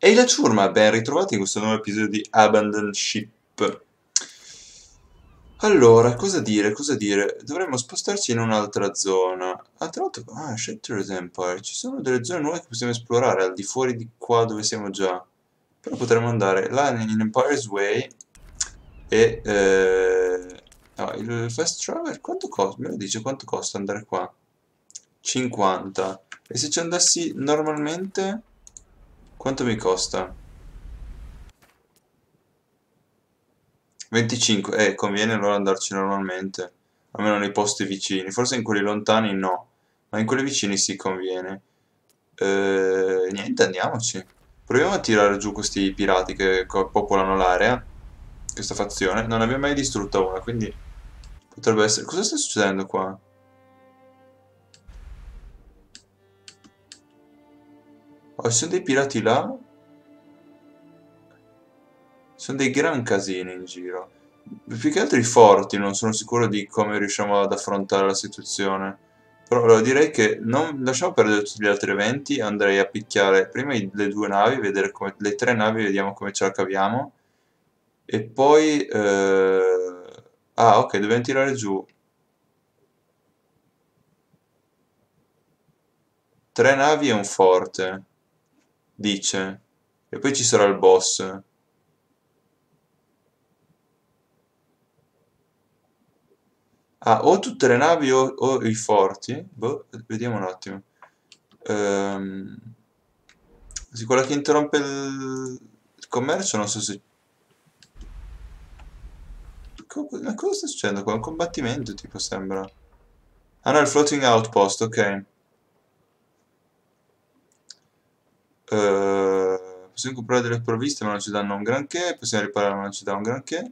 Ehi la ciurma, ben ritrovati in questo nuovo episodio di Abandoned Ship. Allora, cosa dire, cosa dire? Dovremmo spostarci in un'altra zona. Ah, tra l'altro, Shattered Empire, ci sono delle zone nuove che possiamo esplorare al di fuori di qua dove siamo già. Però potremmo andare là in Empire's Way e... no, il Fast Travel, quanto costa? Me lo dice quanto costa andare qua? 50. E se ci andassi normalmente, quanto mi costa? 25, conviene allora andarci normalmente, almeno nei posti vicini, forse in quelli lontani no, ma in quelli vicini sì conviene. Niente, andiamoci. Proviamo a tirare giù questi pirati che popolano l'area, questa fazione. Non ne abbiamo mai distrutta una, quindi potrebbe essere... Cosa sta succedendo qua? Oh, ci sono dei pirati là? Sono dei gran casini in giro. Più che altro i forti, non sono sicuro di come riusciamo ad affrontare la situazione. Però allora, direi che non lasciamo perdere tutti gli altri eventi, andrei a picchiare prima le due navi, vedere come, le tre navi, vediamo come ce la caviamo. E poi... ah, ok, dobbiamo tirare giù tre navi e un forte, dice. E poi ci sarà il boss. Ah, o tutte le navi o i forti. Boh, vediamo un attimo. Ehm, sì, quella che interrompe il commercio, non so se... Ma cosa sta succedendo qua? Un combattimento, tipo, sembra. Ah no, il floating outpost, ok. Possiamo comprare delle provviste ma non ci danno un granché. Possiamo riparare ma non ci danno un granché.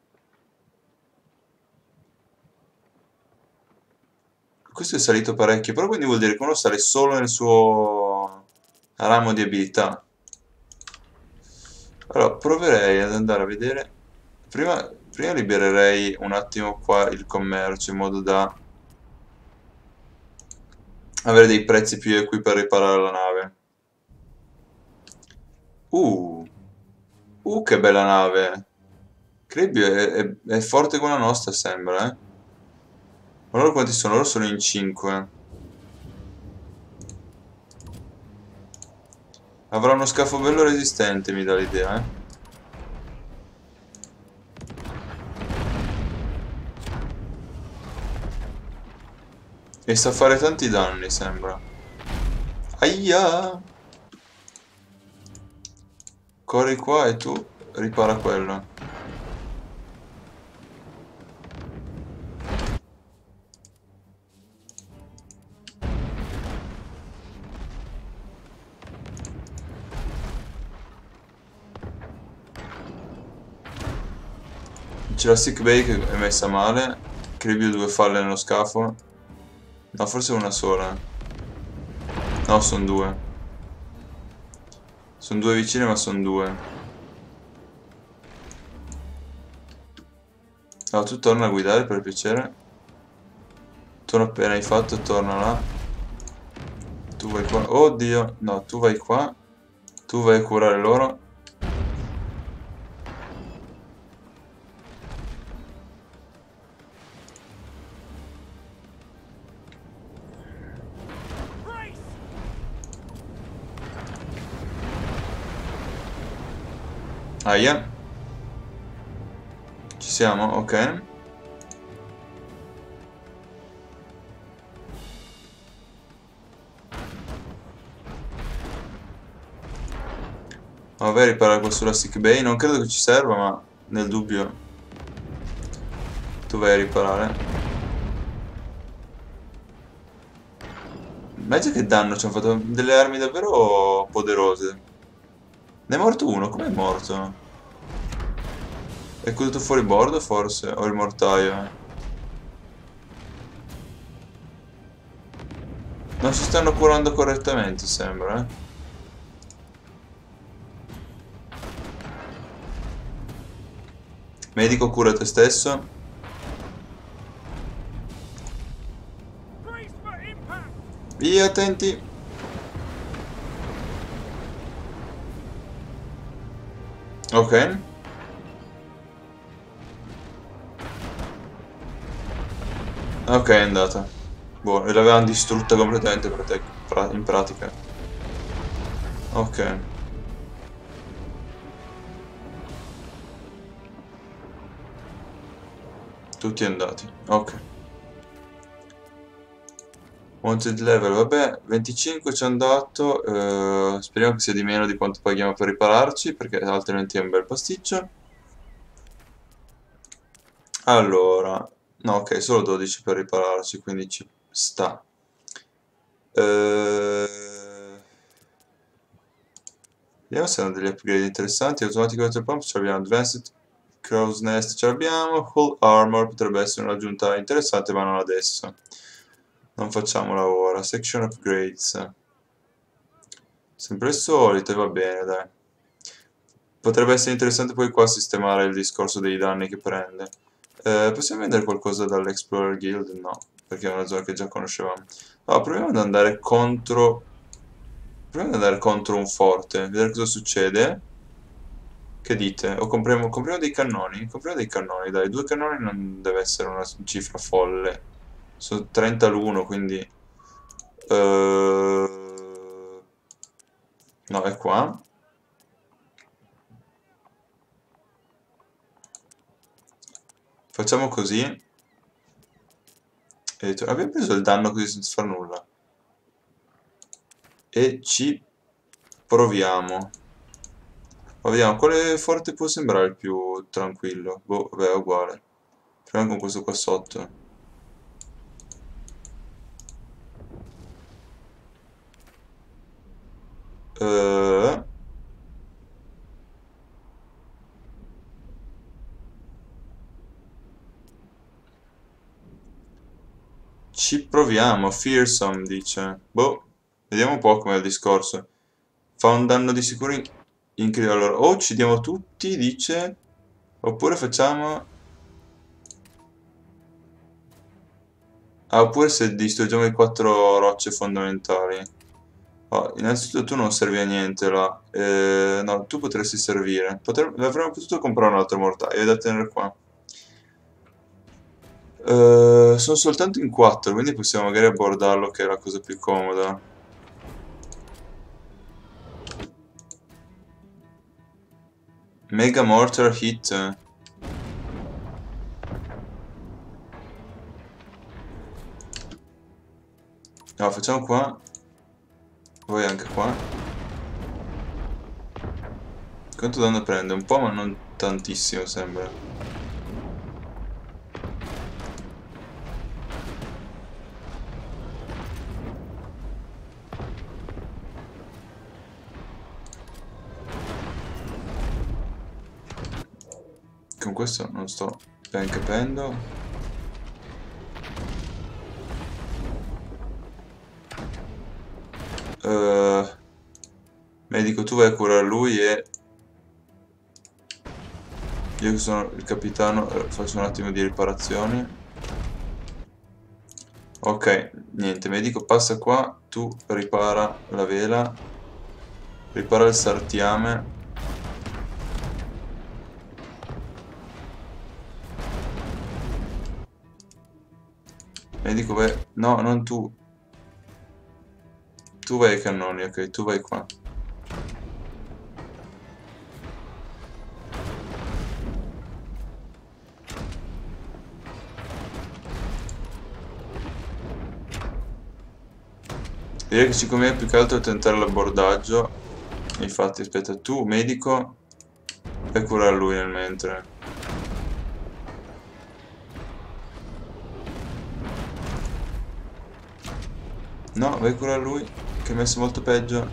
Questo è salito parecchio, però quindi vuol dire che uno sale solo nel suo ramo di abilità. Allora, proverei ad andare a vedere. Prima libererei un attimo qua il commercio in modo da avere dei prezzi più equi per riparare la nave. Uh, che bella nave. Cribbio è forte come la nostra, sembra, eh. Ma loro quanti sono? Loro sono in 5. Avrà uno scafo bello resistente, mi dà l'idea, eh. E sa fare tanti danni, sembra. Aia! Corri qua e tu ripara quello. C'è la sick bay che è messa male. Cribbio due falle nello scafo. No, forse una sola. No, sono due. Sono due vicine, ma sono due. No, tu torna a guidare per piacere. Tu non appena hai fatto, torna là. Tu vai qua. Oddio, no, tu vai qua. Tu vai a curare loro. Aia. Ci siamo, ok. Vabbè, riparare qua sulla sick bay. Non credo che ci serva, ma nel dubbio tu vai a riparare. Immaginate che danno, ci hanno fatto delle armi davvero poderose. Ne è morto uno, com'è morto? È caduto fuori bordo forse? O il mortaio? Non si stanno curando correttamente, sembra, eh. Medico, cura te stesso. Via, attenti. Ok. Ok, è andata. Boh, e l'avevano distrutta completamente in pratica. Ok. Tutti andati. Ok. Wanted level, vabbè, 25 ci hanno dato. Speriamo che sia di meno di quanto paghiamo per ripararci, perché altrimenti è un bel pasticcio. Allora, no, ok, solo 12 per ripararci, quindi ci sta. Vediamo se hanno degli upgrade interessanti. Automatico water pump ce l'abbiamo, advanced crow's nest ce l'abbiamo, whole armor potrebbe essere un'aggiunta interessante ma non adesso. Non facciamola ora. Section upgrades. Sempre le solite, va bene, dai. Potrebbe essere interessante poi qua sistemare il discorso dei danni che prende. Possiamo vendere qualcosa dall'Explorer Guild? No, perché è una zona che già conoscevamo. Allora, proviamo ad andare contro... Proviamo ad andare contro un forte, vedere cosa succede. Che dite? O compriamo dei cannoni? Compriamo dei cannoni, dai. 2 cannoni non deve essere una cifra folle. Sono 30 l'uno, quindi... no, è qua. Facciamo così. Abbiamo preso il danno così senza far nulla. E ci proviamo. Ma vediamo, quale forte può sembrare il più tranquillo? Boh, vabbè, è uguale. Proviamo con questo qua sotto. Eh, ci proviamo, Fearsome dice. Boh, vediamo un po' com'è il discorso. Fa un danno di sicuro incredibile. Allora, o uccidiamo tutti, dice, oppure facciamo... Ah, oppure se distruggiamo le 4 rocce fondamentali. Oh, innanzitutto tu non servi a niente là. No, tu potresti servire. Avremmo potuto comprare un altro mortaio da tenere qua. Sono soltanto in 4, quindi possiamo magari abbordarlo, che è la cosa più comoda. Mega Mortar Hit. No, facciamo qua. Poi anche qua. Quanto danno prende? Un po', ma non tantissimo, sembra. Con questo non sto ben capendo. Medico, tu vai a curare lui e... Io che sono il capitano faccio un attimo di riparazioni. Ok, niente, medico passa qua, tu ripara la vela, ripara il sartiame. Medico vai... No, non tu. Tu vai ai cannoni, ok, tu vai qua. Direi che ci conviene più che altro tentare l'abbordaggio. Infatti, aspetta, tu, medico, vai a curare lui nel mentre. No, vai a curare lui, che è messo molto peggio.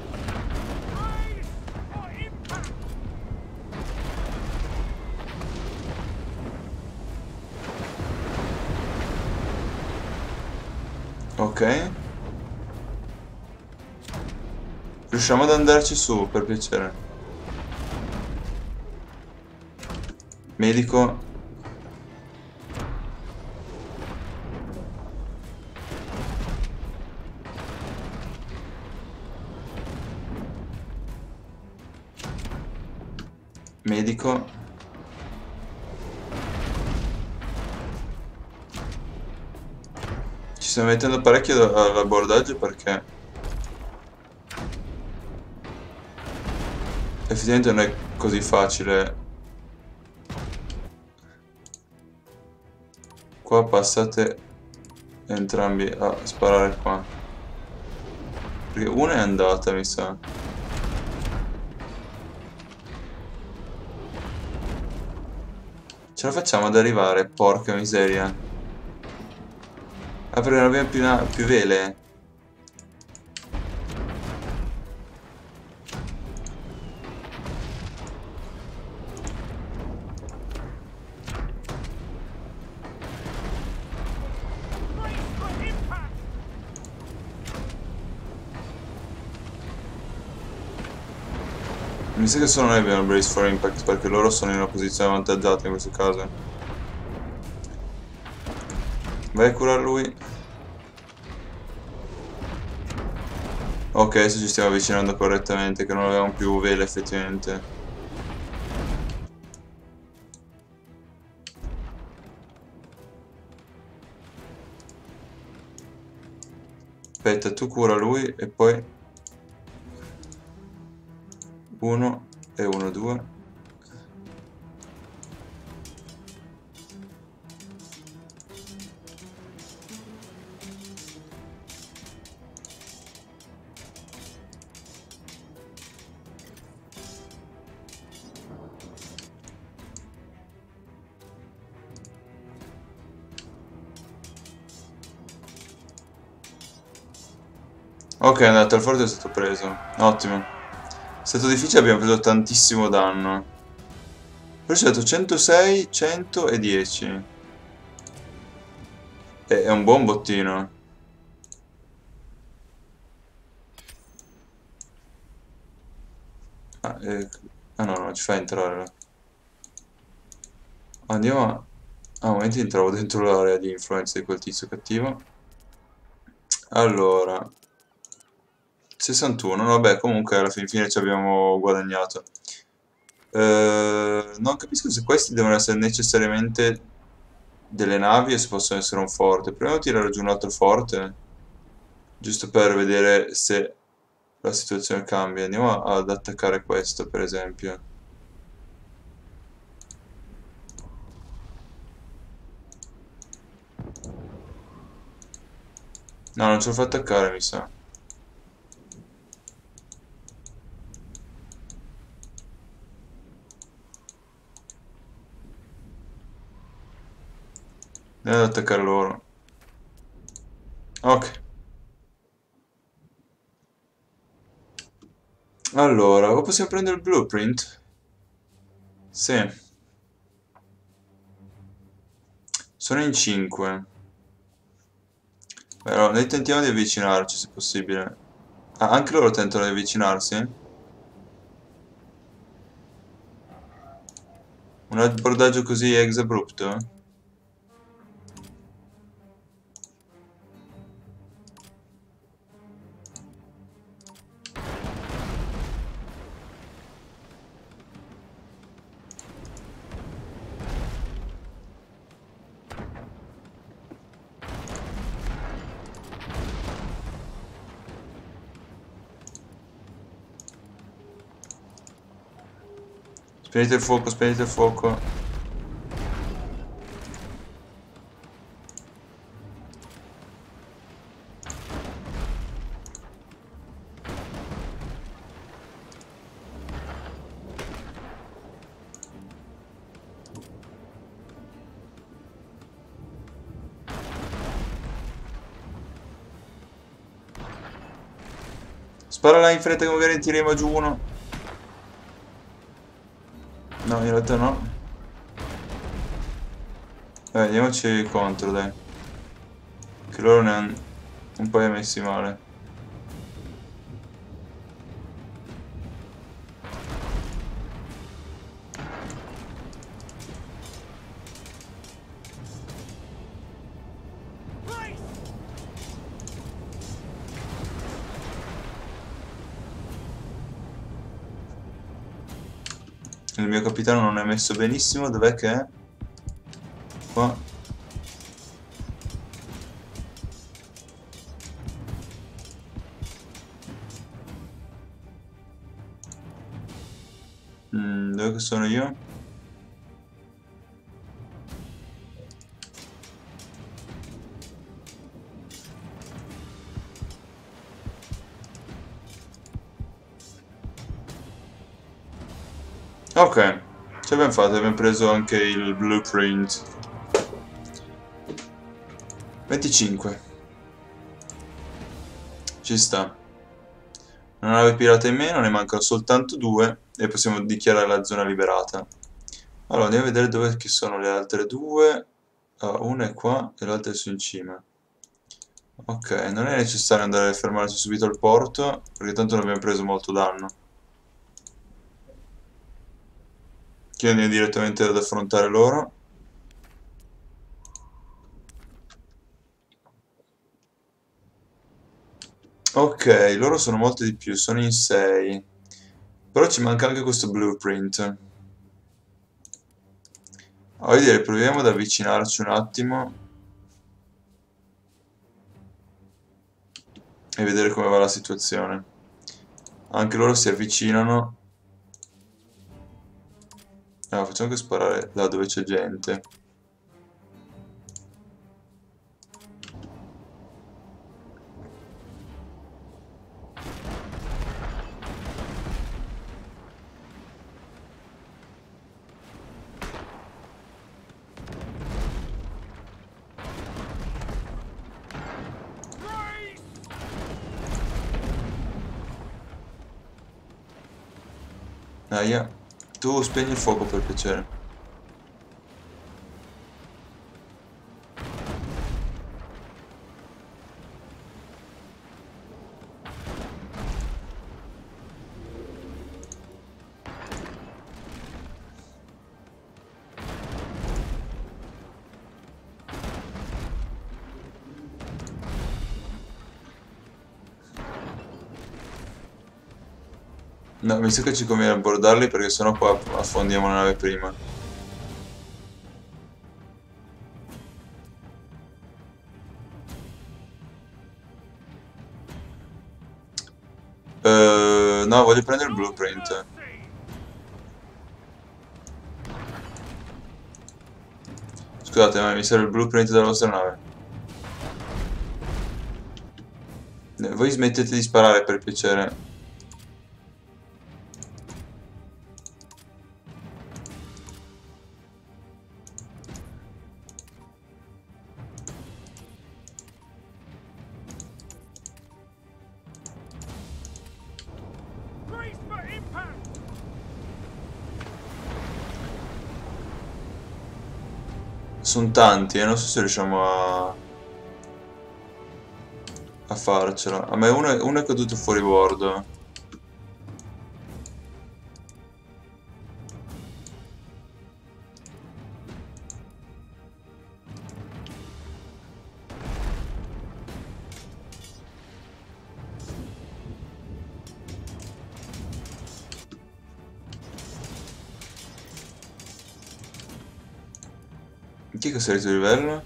Ok. Riusciamo ad andarci su, per piacere. Medico. Medico. Ci stiamo mettendo parecchio all'abordaggio perché effettivamente non è così facile. Qua passate entrambi a sparare qua. Perché una è andata, mi sa. Ce la facciamo ad arrivare, porca miseria. Ah, perché non abbiamo più vele. Mi sa che solo noi abbiamo il Brace for Impact perché loro sono in una posizione avvantaggiata in questo caso. Vai a curare lui. Ok, adesso ci stiamo avvicinando correttamente, che non avevamo più vele effettivamente. Aspetta, tu cura lui e poi 1 e 1, 2. Ok, è andato, il forte è stato preso. Ottimo. È stato difficile, abbiamo preso tantissimo danno. Però c'è stato 106, 100 e 10. È un buon bottino. Ah, ah no, non ci fa entrare là. Andiamo a... Ah, un momento entravo dentro l'area di influenza di quel tizio cattivo. Allora... 61, vabbè, comunque alla fine ci abbiamo guadagnato. Non capisco se questi devono essere necessariamente delle navi o se possono essere un forte. Proviamo a tirare giù un altro forte, giusto per vedere se la situazione cambia. Andiamo ad attaccare questo, per esempio. No, non ce lo fa attaccare, mi sa. Andiamo ad attaccare loro. Ok. Allora, o possiamo prendere il blueprint? Sì. Sono in 5. Però noi tentiamo di avvicinarci se possibile. Ah, anche loro tentano di avvicinarsi? Un abbordaggio così ex abrupto? Spegnete il fuoco, spegnete il fuoco. Spara là in fretta che magari ne tiriamo giù uno. No, in realtà no. Andiamoci contro, dai. Che loro ne hanno un paio messi male. Il mio capitano non è messo benissimo. Dov'è che è? Qua. Dove che sono io? Ok, ci abbiamo fatto, abbiamo preso anche il blueprint. 25. Ci sta. Una nave pirata in meno, ne mancano soltanto due e possiamo dichiarare la zona liberata. Allora, andiamo a vedere dove che sono le altre due. Ah, una è qua e l'altra è su in cima. Ok, non è necessario andare a fermarsi subito al porto, perché tanto non abbiamo preso molto danno. Quindi andiamo direttamente ad affrontare loro. Ok, loro sono molti di più, sono in 6. Però ci manca anche questo blueprint. Voglio dire, proviamo ad avvicinarci un attimo e vedere come va la situazione. Anche loro si avvicinano. Ah, facciamo anche sparare là dove c'è gente. Aia. Tu spegni il fuoco per piacere. No, mi sa che ci conviene abbordarli perché sennò qua affondiamo la nave prima. No, voglio prendere il blueprint. Scusate, ma mi serve il blueprint della vostra nave. Voi smettete di sparare per piacere. Sono tanti, non so se riusciamo a farcela. A me uno è caduto fuori bordo. Chi è che è salito di livello?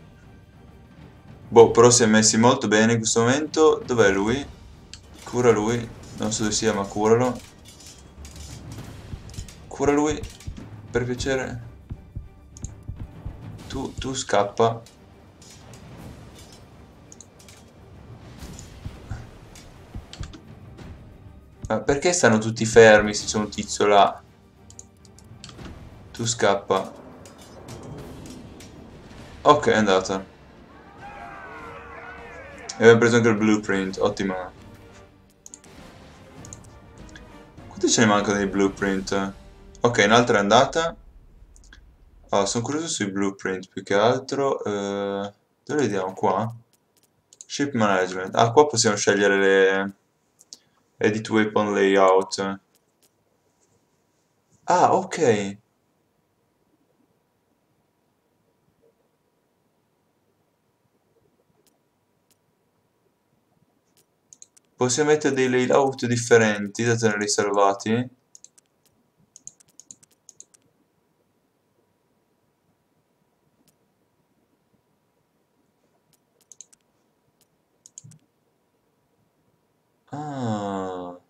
Boh, però si è messi molto bene in questo momento. Dov'è lui? Cura lui. Non so dove sia, ma curalo. Cura lui. Per piacere. Tu scappa. Ma perché stanno tutti fermi se c'è un tizio là? Tu scappa. Ok, è andata. E abbiamo preso anche il blueprint. Ottima. Quanti ce ne mancano dei blueprint? Ok, un'altra è andata. Ah, sono curioso sui blueprint più che altro. Dove vediamo qua? Ship management. Ah, qua possiamo scegliere le edit weapon layout. Ah, ok. Possiamo mettere dei layout differenti da tenere riservati. Ah.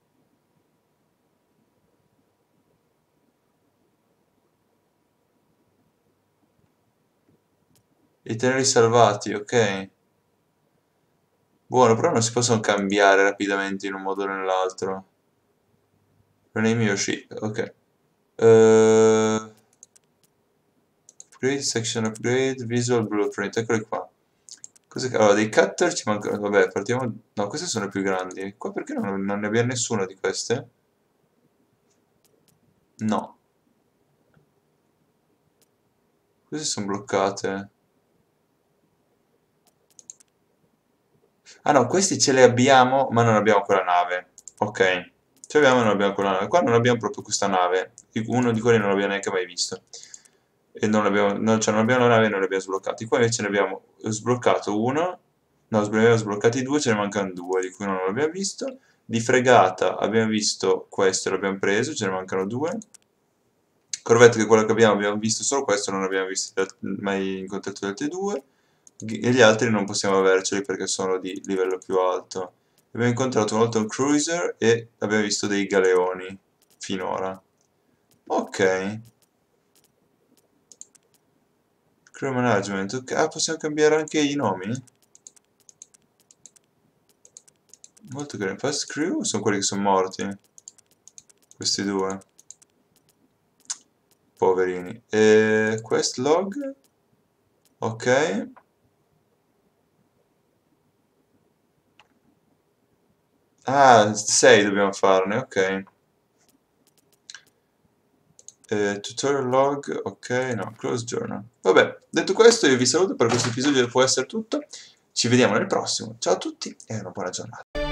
I teneri salvati, ok. Buono, però non si possono cambiare rapidamente in un modo o nell'altro. Rename your ship, ok. Upgrade, section upgrade, visual blueprint, eccoli qua. Allora, dei cutter ci mancano, vabbè, partiamo. No, queste sono le più grandi. Qua perché non ne abbiamo nessuna di queste? No, queste sono bloccate. Ah no, questi ce li abbiamo, ma non abbiamo quella nave. Ok. Ce l'abbiamo ma non abbiamo quella nave. Qua non abbiamo proprio questa nave. Uno di quelli non l'abbiamo neanche mai visto. E non abbiamo, cioè non abbiamo la nave e non li abbiamo sbloccati. Qua invece ne abbiamo sbloccato uno. No, ne abbiamo sbloccati due, ce ne mancano due, di cui uno non l'abbiamo visto. Di fregata abbiamo visto questo, l'abbiamo preso, ce ne mancano due. Corvette che è quello che abbiamo visto solo questo, non abbiamo visto mai incontrato gli altri due. E gli altri non possiamo averceli perché sono di livello più alto. Abbiamo incontrato una volta un cruiser e abbiamo visto dei galeoni finora. Ok, crew management, ok. Ah, possiamo cambiare anche i nomi? Molto carino. Fast crew sono quelli che sono morti. Questi due. Poverini. E quest log? Ok. Ah, 6 dobbiamo farne, ok. Tutorial log, ok, no, close journal. Vabbè, detto questo io vi saluto per questo episodio, può essere tutto. Ci vediamo nel prossimo. Ciao a tutti e una buona giornata.